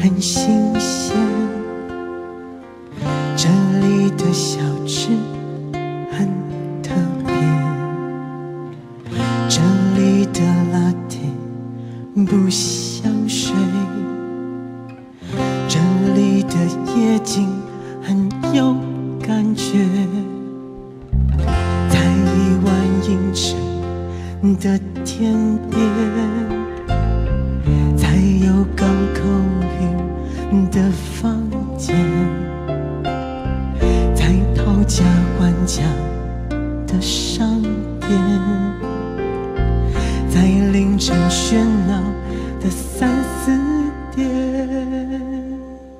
很新鲜，这里的小吃很特别，这里的latte不像水，这里的夜景很有感觉，在1万英尺的天边，才有港口云的房间，在讨价还价的商店，在凌晨喧闹的3、4点。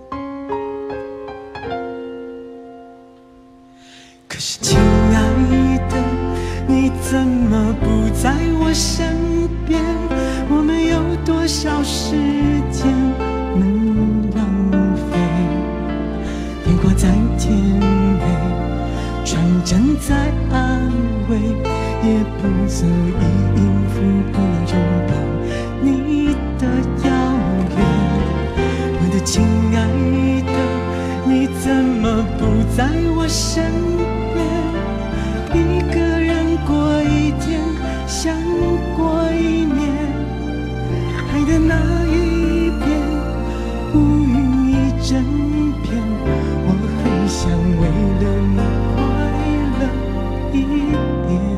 可是亲爱的，你怎么不在我身边？我们有多少时间能浪费？电话在甜美，传真在安慰，也不足以应付不能拥抱你的遥远。我的亲爱的，你怎么不在我身边？一个人过一天，像过一年。海的那一边，乌云一整片，我很想为了你快乐一点。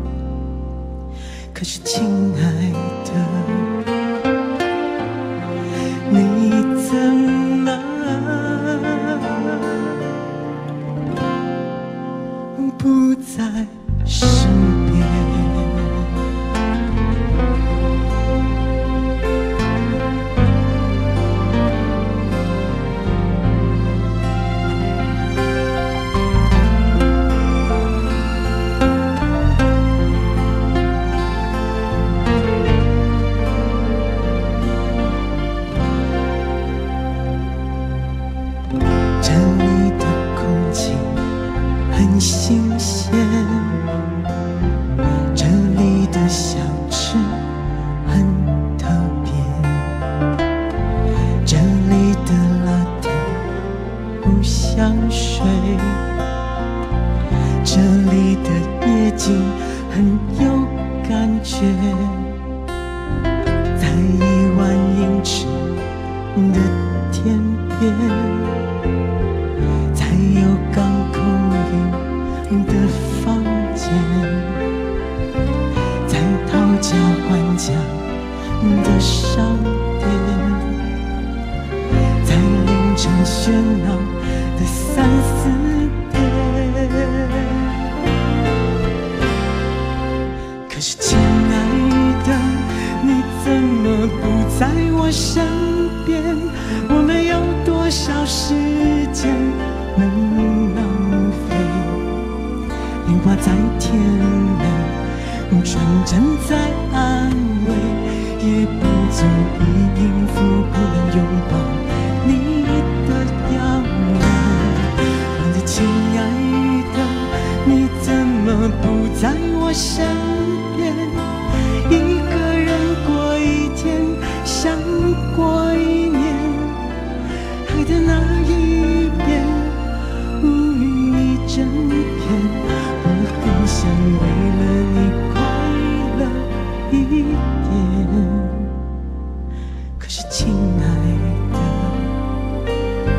可是亲爱的，你怎么不在身边？这里的空气很新鲜，这里的小吃很特别，这里的latte不像水，这里的夜景很有感觉，在1万英尺的天边，才有港口云的房间，在讨价还价的商店，在凌晨喧闹的3、4点。可是亲爱的，你怎么不在我身边？我们有多少时间能浪费？电话在甜美，传真在安慰，也不足以应付不能拥抱你的遥远。我的亲爱的，你怎么不在我身边？一个人过一天，像过一年。海的那一边，乌云一整片，我很想为了你快乐一点。可是亲爱的，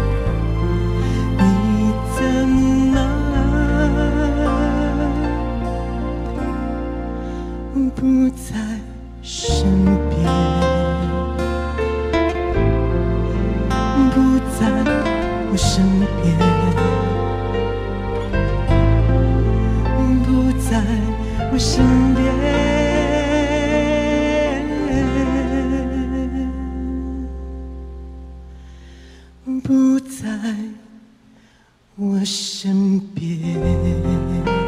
你怎么不在身边？不在我身边，不在我身边，不在我身边。